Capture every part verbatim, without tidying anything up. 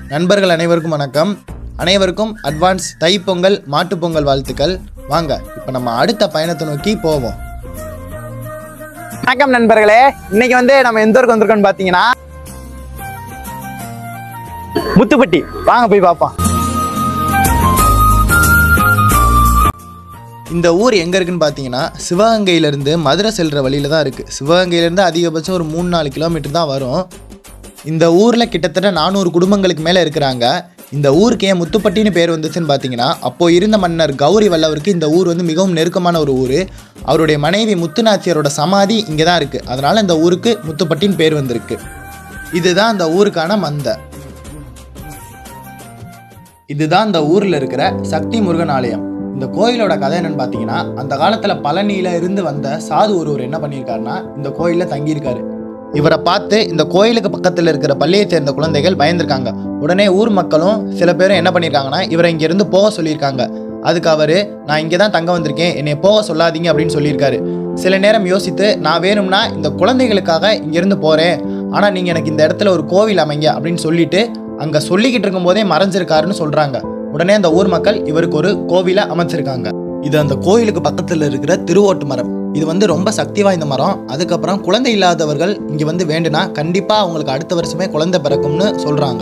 நண்பர்கள் அனைவருக்கும் வணக்கம். அனைவருக்கும் அட்வான்ஸ் தைப்பொங்கல் மாட்டுப்பொங்கல் வாழ்த்துக்கள். வாங்க இப்போ நம்ம அடுத்த பயணத்தை நோக்கி போவோம். வணக்கம் நண்பர்களே, இன்னைக்கு வந்து நம்ம எந்த ஊருக்கு வந்திருக்கோம்னு பார்த்தீங்கன்னா முத்துப்பட்டி. வாங்க போய் பார்ப்போம். இந்த ஊர் எங்கே இருக்குன்னு பார்த்தீங்கன்னா சிவகங்கையிலேருந்து மதுரை செல்கிற வழியில் தான் இருக்குது. சிவகங்கையிலேருந்து அதிகபட்சம் ஒரு மூணு நாலு கிலோமீட்டர் தான் வரும். இந்த ஊரில் கிட்டத்தட்ட நானூறு குடும்பங்களுக்கு மேலே இருக்கிறாங்க. இந்த ஊருக்கு ஏன் முத்துப்பட்டின்னு பேர் வந்துச்சுன்னு பார்த்தீங்கன்னா, அப்போது இருந்த மன்னர் கௌரி வல்லவருக்கு இந்த ஊர் வந்து மிகவும் நெருக்கமான ஒரு ஊர். அவருடைய மனைவி முத்துநாச்சியாரோட சமாதி இங்கே தான் இருக்குது. அதனால் இந்த ஊருக்கு முத்துப்பட்டின்னு பேர் வந்திருக்கு. இதுதான் அந்த ஊருக்கான மந்தை. இதுதான் இந்த ஊரில் இருக்கிற சக்தி முருகன் ஆலயம். இந்த கோயிலோட கதை என்னன்னு பார்த்தீங்கன்னா, அந்த காலத்தில் பழனியில இருந்து வந்த சாது ஒருவர் என்ன பண்ணியிருக்காருன்னா இந்த கோயிலில் தங்கியிருக்காரு. இவரை பார்த்து இந்த கோயிலுக்கு பக்கத்தில் இருக்கிற பள்ளியை சேர்ந்த குழந்தைகள் பயந்துருக்காங்க. உடனே ஊர் மக்களும் சில பேரும் என்ன பண்ணியிருக்காங்கன்னா இவரை இங்கேருந்து போக சொல்லியிருக்காங்க. அதுக்கு அவர், நான் இங்கே தான் தங்க வந்திருக்கேன், என்னை போக சொல்லாதீங்க அப்படின்னு சொல்லியிருக்காரு. சில நேரம் யோசித்து, நான் வேணும்னா இந்த குழந்தைகளுக்காக இங்கேருந்து போகிறேன், ஆனால் நீங்கள் எனக்கு இந்த இடத்துல ஒரு கோவில் அமைங்க அப்படின்னு சொல்லிட்டு அங்கே சொல்லிக்கிட்டு இருக்கும் போதே மறைஞ்சிருக்காருன்னு சொல்கிறாங்க. உடனே அந்த ஊர் மக்கள் இவருக்கு ஒரு கோவிலை அமைச்சிருக்காங்க. இது அந்த கோயிலுக்கு பக்கத்தில் இருக்கிற திருவோட்டு மரம். இது வந்து ரொம்ப சக்தி வாய்ந்த மரம். அதுக்கப்புறம் குழந்தை இல்லாதவர்கள் இங்கே வந்து வேண்டுனா கண்டிப்பாக அவங்களுக்கு அடுத்த வருஷமே குழந்தை பிறக்கும்னு சொல்கிறாங்க.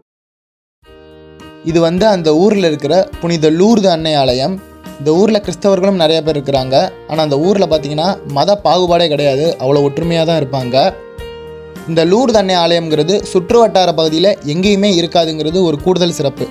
இது வந்து அந்த ஊரில் இருக்கிற புனித லூர்து அன்னை ஆலயம். இந்த ஊரில் கிறிஸ்தவர்களும் நிறைய பேர் இருக்கிறாங்க. ஆனால் அந்த ஊரில் பார்த்தீங்கன்னா மத பாகுபாடே கிடையாது, அவ்வளோ ஒற்றுமையாக தான் இருப்பாங்க. இந்த லூர்து அன்னை ஆலயம்ங்கிறது சுற்று வட்டார பகுதியில் எங்கேயுமே இருக்காதுங்கிறது ஒரு கூடுதல் சிறப்பு.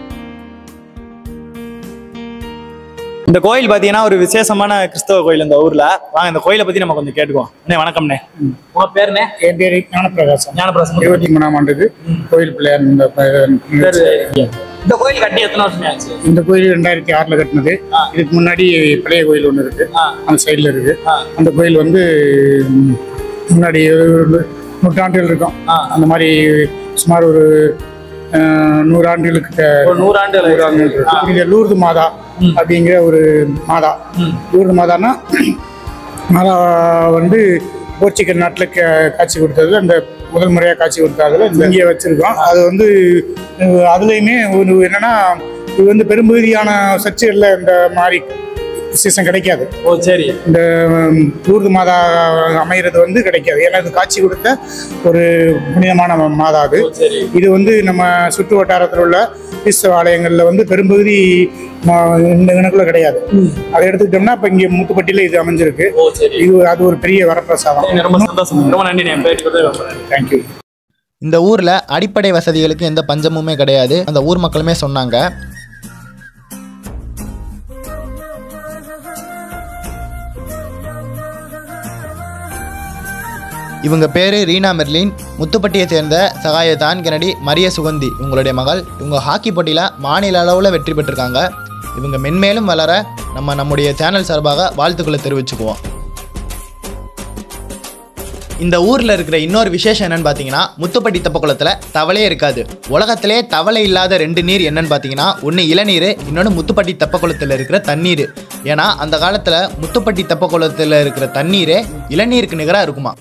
இந்த கோயில் பார்த்தீங்கன்னா ஒரு விசேஷமான கிறிஸ்தவ கோயில் இந்த ஊர்ல. வாங்க இந்த கோயிலை பத்தி நம்ம கொஞ்சம் கேட்டுக்குவோம். அண்ணே வணக்கம்ண்ணே. உங்க பேருண்ணே? என் பேரு ஞானப்பிரகாசம். ஞானப்பிரகாசம். இருபத்தி மூணாம் ஆண்டுக்கு கோயில் பிள்ளையார். இந்த இந்த கோயில் கட்டி எத்தனை வருஷம் ஆச்சு? இந்த கோயில் ரெண்டாயிரத்தி ஆறுல கட்டினது. இதுக்கு முன்னாடி பழைய கோயில் ஒண்ணு இருக்கு, அந்த சைட்ல இருக்கு. அந்த கோயில் வந்து முன்னாடி நூற்றாண்டுகள் இருக்கும். அந்த மாதிரி சுமார் ஒரு நூறாண்டுகளுக்கு நூறாண்டு லூர்து மாதா அப்படிங்கிற ஒரு மாதா. லூர்து மாதான்னா மாதா வந்து போர்ச்சுகல் நாட்டில் காட்சி கொடுத்தது. அந்த முதல் முறையாக காட்சி கொடுத்தாதுல இங்கே வச்சிருக்கோம். அது வந்து அதுலேயுமே ஒரு என்னன்னா, இது வந்து பெரும்பகுதியான சர்ச்சுகளில் இந்த மாதிரி விசேஷம் கிடைக்காது. ஓ சரி. இந்த லூர்து மாதா அமைகிறது வந்து கிடைக்காது. ஏன்னா இது காட்சி கொடுத்த ஒரு புனிதமான மாதா அது. இது வந்து நம்ம சுற்று வட்டாரத்தில் உள்ள கிறிஸ்தவ ஆலயங்களில் வந்து பெரும்பகுதி இந்த கணக்குள்ள கிடையாது. அதை எடுத்துக்கிட்டோம்னா இப்போ இங்கே முத்துப்பட்டியில் இது அமைஞ்சிருக்கு. இது அது ஒரு பெரிய வரப்பிரசாதம். தேங்க்யூ. இந்த ஊரில் அடிப்படை வசதிகளுக்கு எந்த பஞ்சமுமே கிடையாது, அந்த ஊர் மக்களுமே சொன்னாங்க. இவங்க பேர் ரீனா மெர்லின். முத்துப்பட்டியை சேர்ந்த சகாயதான் கெனடி மரிய சுகந்தி உங்களுடைய மகள். இவங்க ஹாக்கி போட்டியில் மாநில அளவில் வெற்றி பெற்றிருக்காங்க. இவங்க மென்மேலும் வளர நம்ம நம்முடைய சேனல் சார்பாக வாழ்த்துக்களை தெரிவிச்சுக்குவோம். இந்த ஊரில் இருக்கிற இன்னொரு விசேஷம் என்னன்னு பார்த்தீங்கன்னா, முத்துப்பட்டி தெப்பக்குளத்தில் தவளையே இருக்காது. உலகத்திலே தவளை இல்லாத ரெண்டு நீர் என்னன்னு பார்த்தீங்கன்னா, ஒன்று இளநீர், இன்னொன்று முத்துப்பட்டி தெப்பக்குளத்தில் இருக்கிற தண்ணீர். ஏன்னா அந்த காலத்தில் முத்துப்பட்டி தெப்பக்குளத்தில் இருக்கிற தண்ணீரே இளநீருக்கு நிகராக இருக்குமா.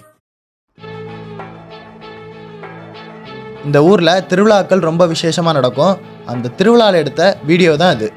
இந்த ஊரில் திருவிழாக்கள் ரொம்ப விசேஷமாக நடக்கும். அந்த திருவிழாவில் எடுத்த வீடியோ தான் இது.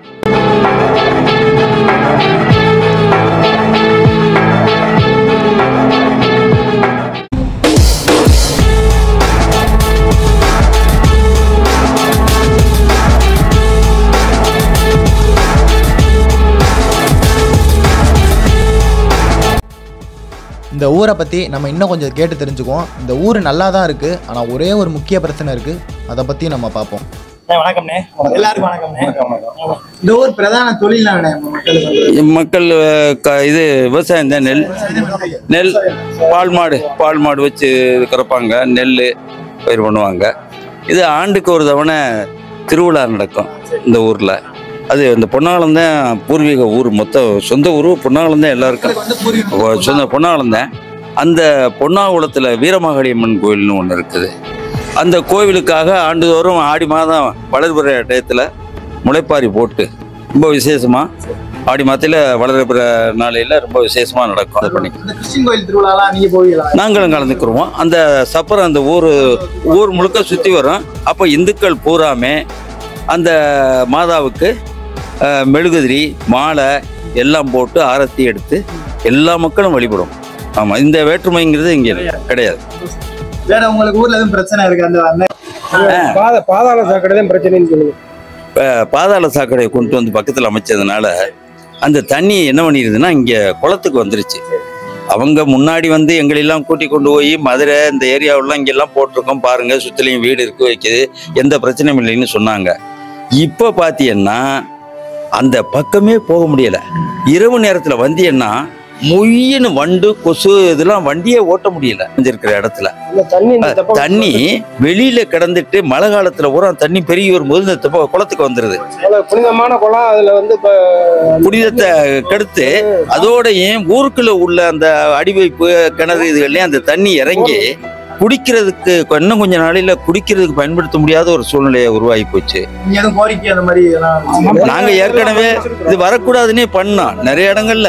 இந்த ஊரை பற்றி நம்ம இன்னும் கொஞ்சம் கேட்டு தெரிஞ்சுக்குவோம். இந்த ஊர் நல்லா தான் இருக்குது, ஆனால் ஒரே ஒரு முக்கிய பிரச்சனை இருக்குது, அதை பற்றி நம்ம பார்ப்போம். வணக்கம்ண்ணே. எல்லாருக்கும் வணக்கம்ண்ணே. இந்த ஊர் பிரதான தொழில் மக்கள் இது விவசாயம் தான். நெல் நெல் பால் மாடு பால் மாடு வச்சு கறப்பாங்க, நெல் பயிர் பண்ணுவாங்க. இது ஆண்டுக்கு ஒரு தவணை திருவிழா நடக்கும் இந்த ஊரில். அது இந்த பொன்னாளம் தான் பூர்வீக ஊர். மொத்தம் சொந்த ஊர் பொன்னாளம் தான் எல்லாருக்கும் சொந்த பொன்னாளம் தான். அந்த பொன்னாகுளத்தில் வீரமாகாளியம்மன் கோயில்னு ஒன்று இருக்குது. அந்த கோவிலுக்காக ஆண்டுதோறும் ஆடி மாதம் வளர்பிறை டயத்தில் முளைப்பாரி போட்டு ரொம்ப விசேஷமாக ஆடி மாதத்தில் வளர்பிற நாளையில் ரொம்ப விசேஷமாக நடக்கும். அது பண்ணி கிறிஸ்டின் கோயில் திருவிழாலாம் நீங்க போவீங்களா? நாங்களும் கலந்துக்குருவோம். அந்த சப்பரம் அந்த ஊர் ஊர் முழுக்க சுற்றி வரும். அப்போ இந்துக்கள் பூராமே அந்த மாதாவுக்கு மெழுகுதிரி மாலை எல்லாம் போட்டு ஆரத்தி எடுத்து எல்லா மக்களும் வழிபடும். ஆமாம், இந்த வேற்றுமைங்கிறது இங்கே கிடையாது. வேற உங்களுக்கு ஊர்ல எதுவும் பிரச்சனை இருக்கு? அந்த பாதாள சாக்கடை தான் பிரச்சனைன்னு சொல்லுங்க. பாதாள சாக்கடையை கொண்டு வந்து பக்கத்தில் அமைச்சதுனால அந்த தண்ணி என்ன பண்ணிடுதுன்னா இங்கே குளத்துக்கு வந்துருச்சு. அவங்க முன்னாடி வந்து எங்களெல்லாம் கூட்டி கொண்டு போய் மதுரை இந்த ஏரியாவெல்லாம் இங்கெல்லாம் போட்டிருக்கோம் பாருங்க, சுற்றிலையும் வீடு இருக்கு வைக்குது, எந்த பிரச்சனையும் இல்லைன்னு சொன்னாங்க. இப்போ பார்த்தீங்கன்னா அந்த பக்கமே போக முடியலை. இரவு நேரத்தில் வந்தீங்கன்னா மொய்யின்னு வண்டு கொசு இதெல்லாம் வண்டியே ஓட்ட முடியல. இருக்கிற இடத்துல தண்ணி வெளியில கிடந்துட்டு மழை காலத்துல பூரா தண்ணி பெருகி வரும்போது இந்த குளத்துக்கு வந்துருது. புனிதமான குளம் அதுல வந்து புனிதத்தை கெடுத்து அதோடையும் ஊருக்குள்ள உள்ள அந்த அடிவைப்பு கிணறு இதுகள்லயும் அந்த தண்ணி இறங்கி குடிக்கிறதுக்கு இன்னும் கொஞ்ச நாளையில குடிக்கிறதுக்கு பயன்படுத்த முடியாத ஒரு சூழ்நிலையை உருவாகி போச்சு. நாங்க ஏற்கனவே இது வரக்கூடாதுன்னே பண்ணோம். நிறைய இடங்கள்ல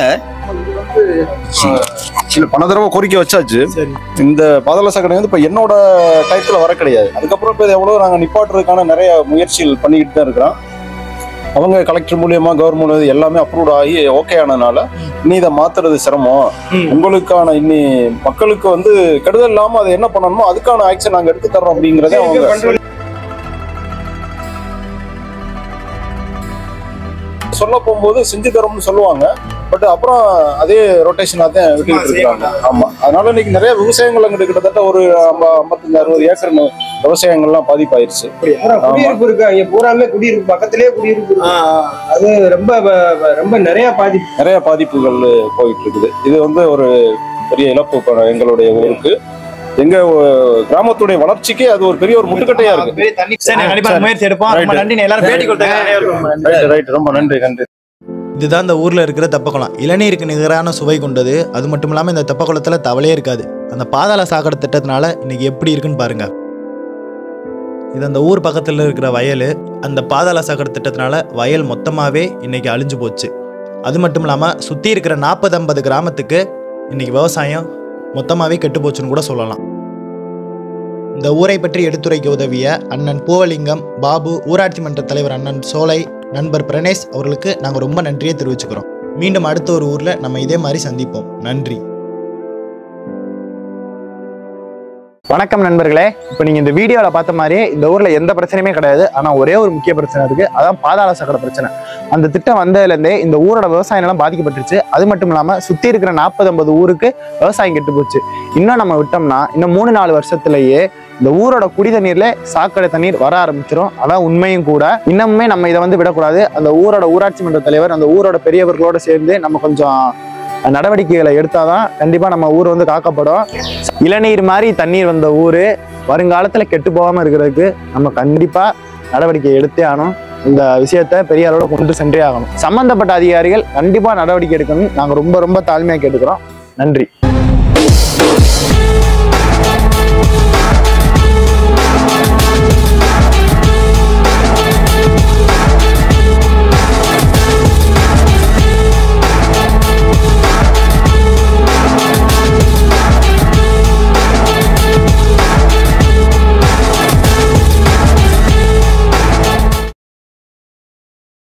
பல தடவை கோரிக்கை வச்சாச்சு. இந்த பாதாள சாக்கடை வந்து இப்ப என்னோட டைத்துல வர கிடையாது. அதுக்கப்புறம் இப்ப எவ்வளவு நாங்க நிப்பாட்டுறதுக்கான நிறைய முயற்சிகள் பண்ணிக்கிட்டு தான் இருக்கிறோம். அவங்க கலெக்டர் மூலியமா கவர்மெண்ட் எல்லாமே அப்ரூவ் ஆகி ஓகே ஆனதுனால இனி இதை மாத்துறது சிரமம், உங்களுக்கான இன்னி மக்களுக்கு வந்து கெடுதல் இல்லாம அதை என்ன பண்ணணுமோ அதுக்கான ஆக்ஷன் நாங்க எடுத்து தர்றோம் அப்படிங்கறத அவங்க சொல்ல போகும்போது செஞ்சு தரோம்னு சொல்லுவாங்க. பட் அப்புறம் அதே ரொட்டேஷனா தான் விட்டுட்டு இருக்காங்க. ஆமா, அதனால இன்னைக்கு நிறைய விவசாயங்கள் அங்கிட்டு கிட்டத்தட்ட ஒரு ஐம்பத்தஞ்சு அறுபது ஏக்கர் விவசாயங்கள்லாம் பாதிப்பாயிருச்சு. குடியிருப்பு இருக்கு, அங்க பூராமே குடியிருப்பு பக்கத்திலேயே குடியிருப்பு. அது ரொம்ப ரொம்ப நிறைய பாதிப்பு நிறைய பாதிப்புகள் போயிட்டு இருக்குது. இது வந்து ஒரு பெரிய இழப்பு எங்களுடைய ஊருக்கு, எங்க கிராமத்துடைய வளர்ச்சிக்கு அது ஒரு பெரிய ஒரு முட்டுக்கட்டையா இருக்கு. முயற்சி எடுப்போம். நன்றி, எல்லாரும் பேட்டி கொடுத்தாங்க. ரொம்ப நன்றி நன்றி. இதுதான் இந்த ஊரில் இருக்கிற தெப்பக்குளம். இளநீருக்கு நிகரான சுவை கொண்டது. அது மட்டும் இல்லாமல் இந்த தெப்பக்குளத்தில் தவளையே இருக்காது. அந்த பாதாள சாக்கடை திட்டத்தினால இன்னைக்கு எப்படி இருக்குன்னு பாருங்க. இது அந்த ஊர் பக்கத்தில் இருக்கிற வயல். அந்த பாதாள சாக்கடை திட்டத்தினால வயல் மொத்தமாகவே இன்னைக்கு அழிஞ்சு போச்சு. அது மட்டும் இல்லாமல் சுற்றி இருக்கிற நாற்பது ஐம்பது கிராமத்துக்கு இன்னைக்கு விவசாயம் மொத்தமாகவே கெட்டு போச்சுன்னு கூட சொல்லலாம். இந்த ஊரை பற்றி எடுத்துரைக்க உதவிய அண்ணன் பூவலிங்கம், பாபு, ஊராட்சி மன்ற தலைவர் அண்ணன் சோலை, நண்பர் பிரணேஷ் அவர்களுக்கு நாங்கள் ரொம்ப நன்றியை தெரிவிச்சுக்கிறோம். மீண்டும் அடுத்த ஒரு ஊரில் நம்ம இதே மாதிரி சந்திப்போம். நன்றி. வணக்கம் நண்பர்களே. இப்போ நீங்கள் இந்த வீடியோவில் பார்த்த மாதிரியே இந்த ஊரில் எந்த பிரச்சனையுமே கிடையாது. ஆனால் ஒரே ஒரு முக்கிய பிரச்சனை இருக்குது, அதான் பாதாள சாக்கடை பிரச்சனை. அந்த திட்டம் வந்ததுலேருந்தே இந்த ஊரோட விவசாய நிலம் பாதிக்கப்பட்டுருச்சு. அது மட்டும் இல்லாமல் சுற்றி இருக்கிற நாற்பது ஐம்பது ஊருக்கு விவசாயம் கெட்டு போச்சு. இன்னும் நம்ம விட்டோம்னா இன்னும் மூணு நாலு வருஷத்துலேயே இந்த ஊரோட குடி தண்ணீர்ல சாக்கடை தண்ணீர் வர ஆரம்பிச்சிடும். அதான் உண்மையும் கூட. இன்னமுமே நம்ம இதை வந்து விடக்கூடாது. அந்த ஊரோட ஊராட்சி மன்ற தலைவர், அந்த ஊரோட பெரியவர்களோட சேர்ந்து நம்ம கொஞ்சம் நடவடிக்கைகளை எடுத்தாதான் கண்டிப்பா நம்ம ஊர் வந்து காக்கப்படும். இளநீர் மாதிரி தண்ணீர் வந்த ஊரு வருங்காலத்துல கெட்டு போகாம இருக்கிறதுக்கு நம்ம கண்டிப்பா நடவடிக்கை எடுத்தே ஆகணும். இந்த விஷயத்த பெரிய அளவோட கொண்டு சென்றே ஆகணும். சம்பந்தப்பட்ட அதிகாரிகள் கண்டிப்பா நடவடிக்கை எடுக்கணும். நாங்க ரொம்ப ரொம்ப தாழ்மையா கேட்டுக்கிறோம். நன்றி.